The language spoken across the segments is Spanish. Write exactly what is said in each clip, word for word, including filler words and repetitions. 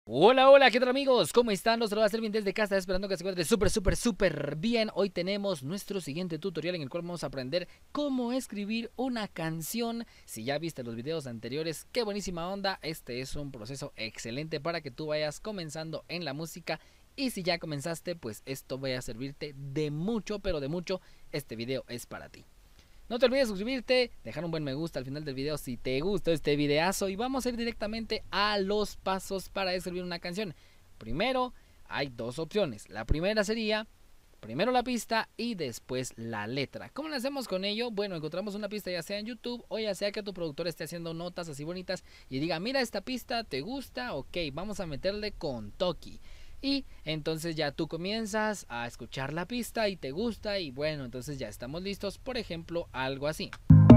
Hola, hola, ¿qué tal amigos? ¿Cómo están? Los saluda Selvin desde casa, esperando que se encuentren súper, súper, súper bien. Hoy tenemos nuestro siguiente tutorial en el cual vamos a aprender cómo escribir una canción. Si ya viste los videos anteriores, qué buenísima onda. Este es un proceso excelente para que tú vayas comenzando en la música. Y si ya comenzaste, pues esto va a servirte de mucho, pero de mucho. Este video es para ti. No te olvides de suscribirte, dejar un buen me gusta al final del video si te gustó este videazo y vamos a ir directamente a los pasos para escribir una canción. Primero hay dos opciones, la primera sería primero la pista y después la letra. ¿Cómo lo hacemos con ello? Bueno, encontramos una pista ya sea en YouTube o ya sea que tu productor esté haciendo notas así bonitas y diga, mira esta pista, ¿te gusta? Ok, vamos a meterle con Toki. Y entonces ya tú comienzas a escuchar la pista y te gusta y bueno, entonces ya estamos listos, por ejemplo, algo así.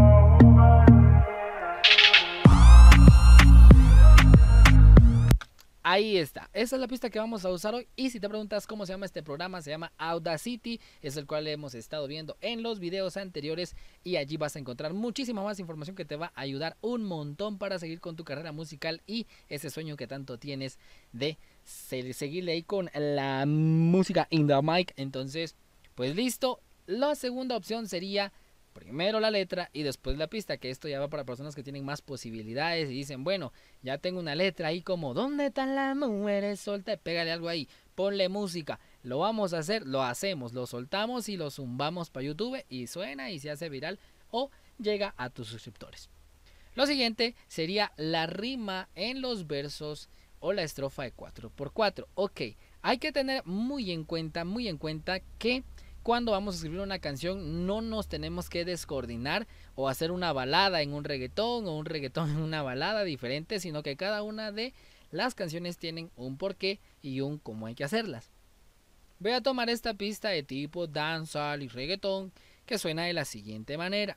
Ahí está, esa es la pista que vamos a usar hoy. Y si te preguntas cómo se llama este programa, se llama Audacity, es el cual hemos estado viendo en los videos anteriores. Y allí vas a encontrar muchísima más información que te va a ayudar un montón para seguir con tu carrera musical y ese sueño que tanto tienes de seguirle ahí con la música in the mic. Entonces, pues listo, la segunda opción sería primero la letra y después la pista, que esto ya va para personas que tienen más posibilidades y dicen, bueno, ya tengo una letra ahí como ¿dónde están las mujeres soltas? Pégale algo ahí, ponle música, lo vamos a hacer, lo hacemos, lo soltamos y lo zumbamos para YouTube y suena y se hace viral o llega a tus suscriptores. Lo siguiente sería la rima en los versos o la estrofa de cuatro por cuatro. Ok, hay que tener muy en cuenta, muy en cuenta que cuando vamos a escribir una canción no nos tenemos que descoordinar o hacer una balada en un reggaetón o un reggaetón en una balada diferente, sino que cada una de las canciones tienen un porqué y un cómo hay que hacerlas. Voy a tomar esta pista de tipo dancehall y reggaetón que suena de la siguiente manera.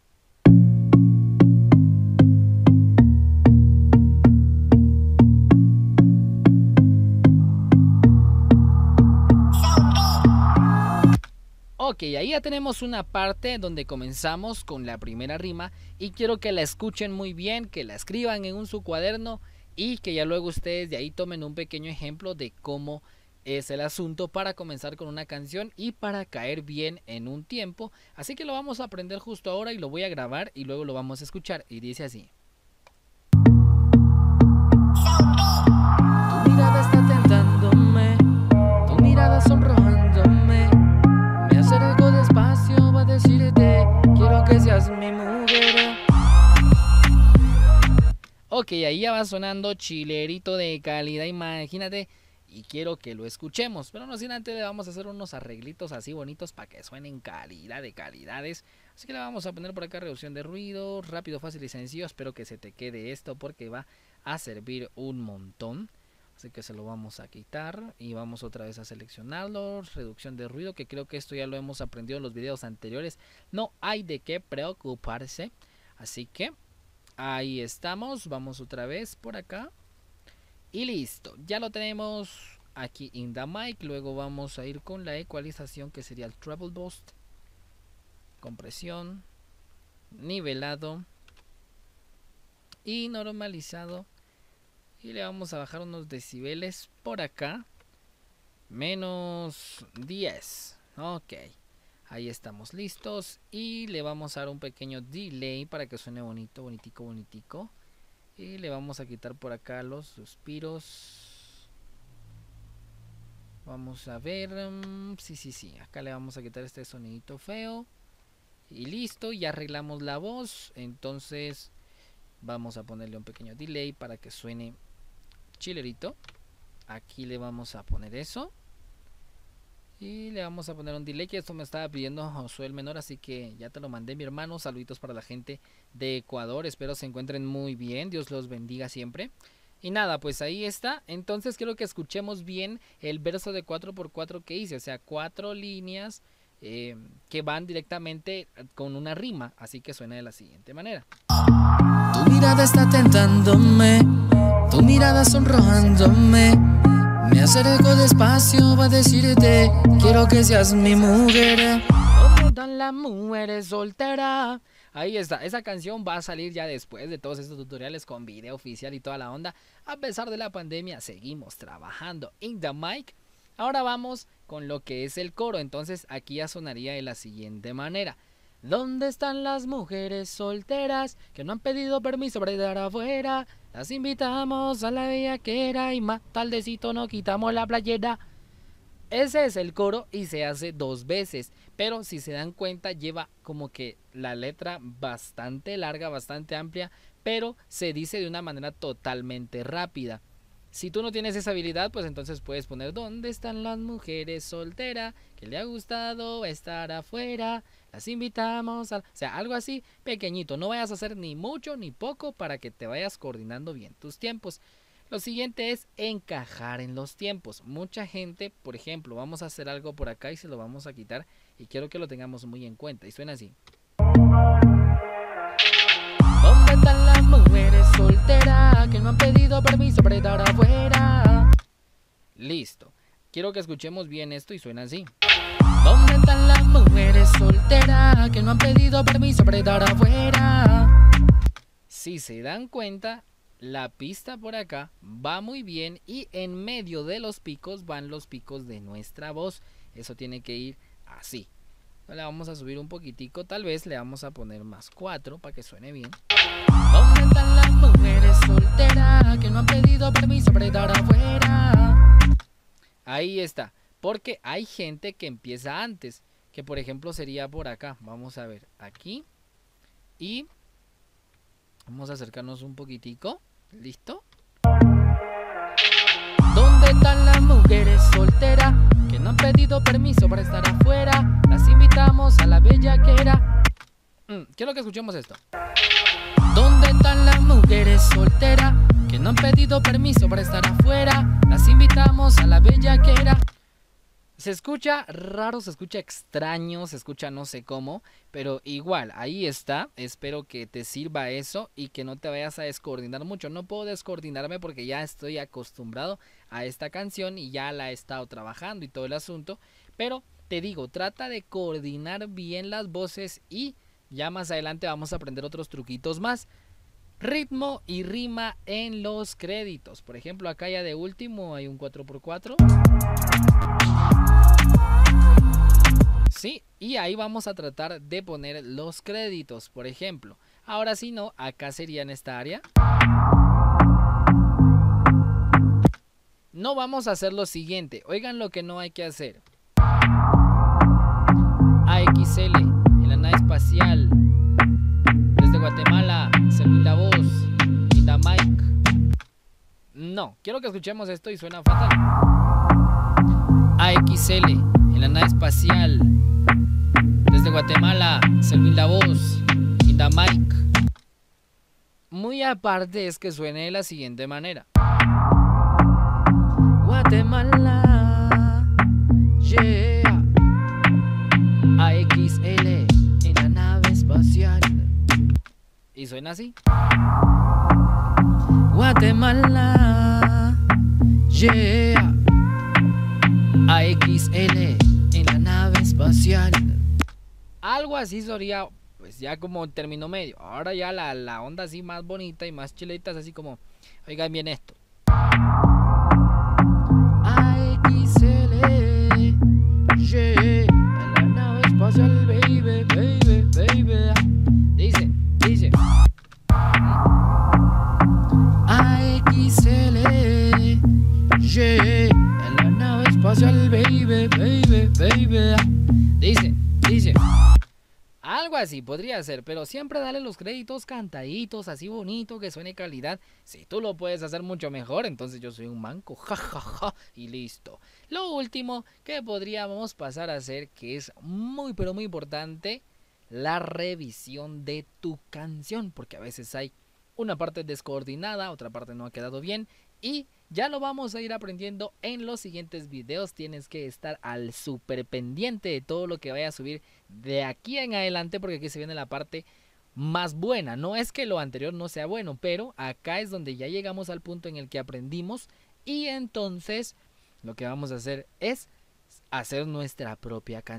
Ok, ahí ya tenemos una parte donde comenzamos con la primera rima y quiero que la escuchen muy bien, que la escriban en un su cuaderno y que ya luego ustedes de ahí tomen un pequeño ejemplo de cómo es el asunto para comenzar con una canción y para caer bien en un tiempo. Así que lo vamos a aprender justo ahora y lo voy a grabar y luego lo vamos a escuchar y dice así. Tu mirada está tentándome, tu mirada sonrojándome. Acerco despacio va a decirte, quiero que seas mi mujer. Ok, ahí ya va sonando chilerito de calidad, imagínate. Y quiero que lo escuchemos, pero no sin antes le vamos a hacer unos arreglitos así bonitos para que suenen calidad de calidades. Así que le vamos a poner por acá reducción de ruido, rápido, fácil y sencillo. Espero que se te quede esto porque va a servir un montón. Así que se lo vamos a quitar y vamos otra vez a seleccionarlo, reducción de ruido, que creo que esto ya lo hemos aprendido en los videos anteriores. No hay de qué preocuparse. Así que ahí estamos, vamos otra vez por acá. Y listo, ya lo tenemos aquí in the mic. Luego vamos a ir con la ecualización, que sería el treble boost, compresión, nivelado y normalizado. Y le vamos a bajar unos decibeles por acá. Menos diez. Ok. Ahí estamos listos. Y le vamos a dar un pequeño delay para que suene bonito, bonitico, bonitico. Y le vamos a quitar por acá los suspiros. Vamos a ver. Um, sí, sí, sí. Acá le vamos a quitar este sonidito feo. Y listo. Ya arreglamos la voz. Entonces vamos a ponerle un pequeño delay para que suene chilerito. Aquí le vamos a poner eso y le vamos a poner un delay, que esto me estaba pidiendo Josué el Menor, así que ya te lo mandé, mi hermano. Saluditos para la gente de Ecuador, espero se encuentren muy bien, Dios los bendiga siempre. Y nada, pues ahí está. Entonces quiero que escuchemos bien el verso de cuatro por cuatro que hice, o sea, cuatro líneas eh, que van directamente con una rima, así que suena de la siguiente manera. Tu mirada está tentándome, tu mirada sonrojándome. Me acerco despacio va a decirte, quiero que seas mi mujer. ¿Dónde están las mujeres solteras? Ahí está, esa canción va a salir ya después de todos estos tutoriales con video oficial y toda la onda. A pesar de la pandemia, seguimos trabajando in the mic. Ahora vamos con lo que es el coro, entonces aquí ya sonaría de la siguiente manera. ¿Dónde están las mujeres solteras que no han pedido permiso para estar afuera? Las invitamos a la bellaquera y más tardecito nos quitamos la playera. Ese es el coro y se hace dos veces, pero si se dan cuenta lleva como que la letra bastante larga, bastante amplia, pero se dice de una manera totalmente rápida. Si tú no tienes esa habilidad, pues entonces puedes poner ¿dónde están las mujeres solteras que le ha gustado estar afuera? Las invitamos a... O sea, algo así pequeñito, no vayas a hacer ni mucho ni poco para que te vayas coordinando bien tus tiempos. Lo siguiente es encajar en los tiempos. Mucha gente, por ejemplo, vamos a hacer algo por acá y se lo vamos a quitar y quiero que lo tengamos muy en cuenta y suena así. ¿Dónde están las mujeres solteras que no han pedido permiso para estar afuera? Listo. Quiero que escuchemos bien esto y suena así. ¿Dónde están las mujeres solteras que no han pedido permiso para estar afuera? Si se dan cuenta, la pista por acá va muy bien y en medio de los picos van los picos de nuestra voz. Eso tiene que ir así. Le vamos a subir un poquitico, tal vez le vamos a poner más cuatro para que suene bien. ¿Dónde están las mujeres solteras que no han pedido permiso para estar afuera? Ahí está, porque hay gente que empieza antes, que por ejemplo sería por acá. Vamos a ver, aquí. Y vamos a acercarnos un poquitico. ¿Listo? ¿Dónde están las mujeres solteras que no han pedido permiso para estar afuera? Las invitamos a la bellaquera. Mm, quiero que escuchemos esto. ¿Dónde están las mujeres solteras que no han pedido permiso para estar afuera? Las invitamos a la bellaquera. Se escucha raro, se escucha extraño, se escucha no sé cómo, pero igual, ahí está. Espero que te sirva eso y que no te vayas a descoordinar mucho. No puedo descoordinarme porque ya estoy acostumbrado a esta canción y ya la he estado trabajando y todo el asunto. Pero te digo, trata de coordinar bien las voces y ya más adelante vamos a aprender otros truquitos más. Ritmo y rima en los créditos. Por ejemplo, acá ya de último hay un cuatro por cuatro. Sí, y ahí vamos a tratar de poner los créditos, por ejemplo. Ahora si no, acá sería en esta área. No vamos a hacer lo siguiente. Oigan lo que no hay que hacer. A X L en la nave espacial. Desde Guatemala, Selvin la voz. Inda Mike. No, quiero que escuchemos esto y suena fatal. A X L en la nave espacial. Desde Guatemala, Selvin la voz, Inda Mike. Muy aparte es que suene de la siguiente manera. Guatemala, yeah. A X L en la nave espacial. Y suena así. Guatemala, yeah. A X L en la nave espacial. Algo así sería, pues ya como término medio. Ahora ya la, la onda así más bonita y más chilita es así como, oigan bien esto. A X L, yeah, en la nave espacial, baby, baby, baby. Dice, dice. A X L, yeah, en la nave espacial, baby, baby, baby. Dice, dice. Algo así podría ser, pero siempre dale los créditos cantaditos, así bonito, que suene calidad. Si tú lo puedes hacer mucho mejor, entonces yo soy un manco, jajaja, ja, ja, y listo. Lo último que podríamos pasar a hacer, que es muy pero muy importante, la revisión de tu canción, porque a veces hay una parte descoordinada, otra parte no ha quedado bien y ya lo vamos a ir aprendiendo en los siguientes videos. Tienes que estar al súper pendiente de todo lo que vaya a subir de aquí en adelante, porque aquí se viene la parte más buena. No es que lo anterior no sea bueno, pero acá es donde ya llegamos al punto en el que aprendimos y entonces lo que vamos a hacer es hacer nuestra propia canción.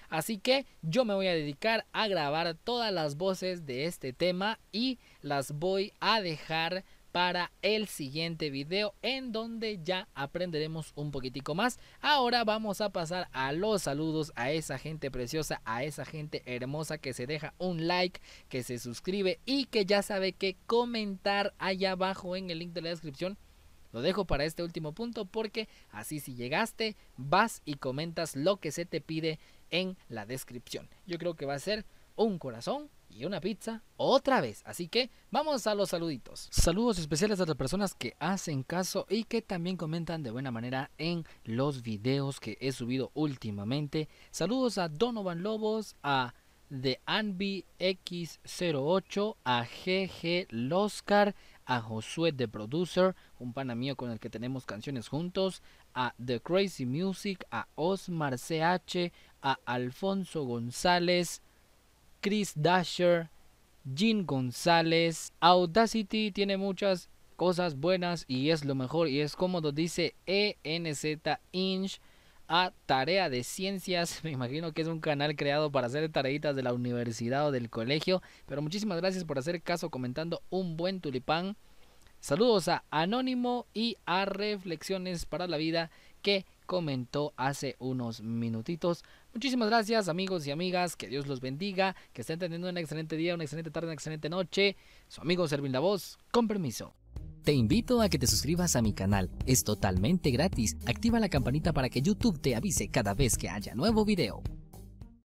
Así que yo me voy a dedicar a grabar todas las voces de este tema y las voy a dejar para el siguiente video, en donde ya aprenderemos un poquitico más. Ahora vamos a pasar a los saludos, a esa gente preciosa, a esa gente hermosa que se deja un like, que se suscribe y que ya sabe que comentar allá abajo en el link de la descripción. Lo dejo para este último punto, porque así, si llegaste, vas y comentas lo que se te pide en la descripción. Yo creo que va a ser un corazón y una pizza otra vez. Así que vamos a los saluditos. Saludos especiales a las personas que hacen caso y que también comentan de buena manera en los videos que he subido últimamente. Saludos a Donovan Lobos, a The Anby X cero ocho, a G G Loscar, a Josué The Producer, un pana mío con el que tenemos canciones juntos, a The Crazy Music, a Osmar C H, a Alfonso González, Chris Dasher, Jean González. Audacity tiene muchas cosas buenas y es lo mejor y es cómodo, dice E N Z Inch. A Tarea de Ciencias, me imagino que es un canal creado para hacer tareitas de la universidad o del colegio, pero muchísimas gracias por hacer caso comentando un buen tulipán. Saludos a Anónimo y a Reflexiones para la Vida, que comentó hace unos minutitos. Muchísimas gracias, amigos y amigas, que Dios los bendiga, que estén teniendo un excelente día, una excelente tarde, una excelente noche. Su amigo Servin la Voz, con permiso. Te invito a que te suscribas a mi canal, es totalmente gratis. Activa la campanita para que YouTube te avise cada vez que haya nuevo video.